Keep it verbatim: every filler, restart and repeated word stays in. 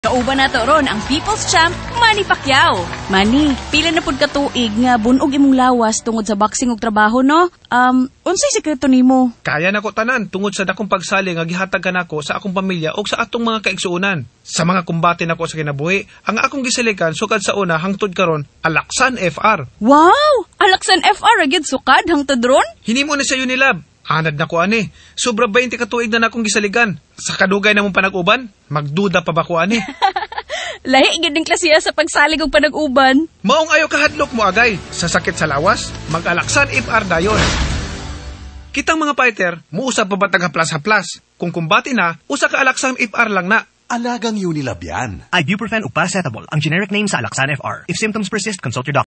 Kauban nato ron ang People's Champ, Manny Pacquiao. Manny, pila na pud ka tuig nga bunog imong lawas tungod sa boxing ug trabaho, no? Um, unsay sekreto nimo? Kaya nako tanan tungod sa dakong pagsali nga gihatag kanako sa akong pamilya ug sa atong mga kaigsuonan. Sa mga kumbate nako sa kinabuhi, ang akong gisalikan sukad sa una hangtod karon, Alaxan F R. Wow! Alaxan F R agid sukad hangtod ron? Hinimo na sa Unilab. Anad na ko ani. Sobra twenty ka tuig na nakong gisaligan. Sa kadugay namong panag-uban, magduda pa ba ko ani? Lahi gid ning klasiya sa pagsalig og panag-uban. Maong ayo kahadlok mo agay. Sa sakit sa lawas, mag-Alaxan F R dayon. Kitang mga fighter, muusap pa ba taga-haplas-haplas? Kung kumbati na, usa ka Alaxan F R lang na. Alagang Unilab yan. Ibuprofen o paracetamol ang generic name sa Alaxan F R. If symptoms persist, consult your doctor.